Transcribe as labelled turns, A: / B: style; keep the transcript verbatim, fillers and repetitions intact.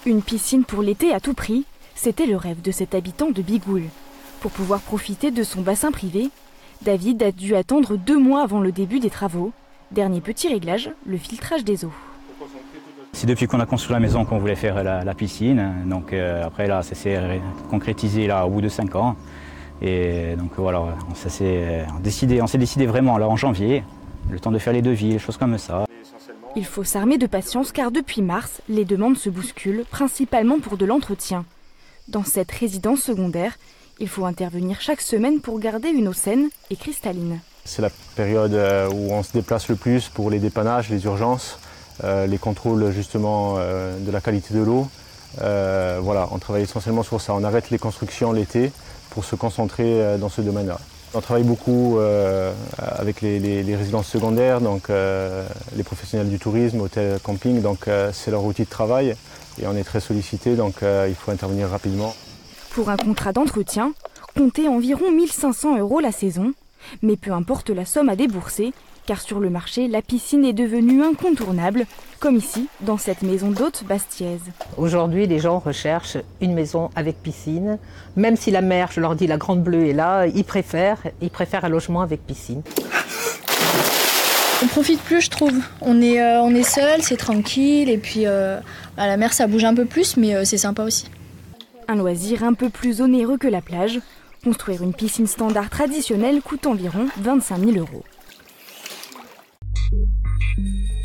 A: Une piscine pour l'été à tout prix, c'était le rêve de cet habitant de Bigoul. Pour pouvoir profiter de son bassin privé, David a dû attendre deux mois avant le début des travaux. Dernier petit réglage, le filtrage des eaux.
B: C'est depuis qu'on a construit la maison qu'on voulait faire la, la piscine. Donc euh, après là, ça s'est concrétisé là, au bout de cinq ans. Et donc voilà, on s'est décidé, on s'est décidé vraiment là en janvier, le temps de faire les devis, les choses comme ça.
A: Il faut s'armer de patience car depuis mars, les demandes se bousculent, principalement pour de l'entretien. Dans cette résidence secondaire, il faut intervenir chaque semaine pour garder une eau saine et cristalline.
C: C'est la période où on se déplace le plus pour les dépannages, les urgences, euh, les contrôles justement euh, de la qualité de l'eau. Euh, voilà, on travaille essentiellement sur ça. On arrête les constructions l'été pour se concentrer dans ce domaine-là. On travaille beaucoup euh, avec les, les, les résidences secondaires, donc euh, les professionnels du tourisme, hôtels, camping, donc euh, c'est leur outil de travail et on est très sollicité, donc euh, il faut intervenir rapidement.
A: Pour un contrat d'entretien, comptez environ mille cinq cents euros la saison, mais peu importe la somme à débourser, car sur le marché, la piscine est devenue incontournable, comme ici, dans cette maison d'hôte bastiaise.
D: Aujourd'hui, les gens recherchent une maison avec piscine. Même si la mer, je leur dis, la Grande Bleue est là, ils préfèrent, ils préfèrent un logement avec piscine.
E: On profite plus, je trouve. On est, euh, on est seul, c'est tranquille, et puis euh, à la mer, ça bouge un peu plus, mais euh, c'est sympa aussi.
A: Un loisir un peu plus onéreux que la plage. Construire une piscine standard traditionnelle coûte environ vingt-cinq mille euros.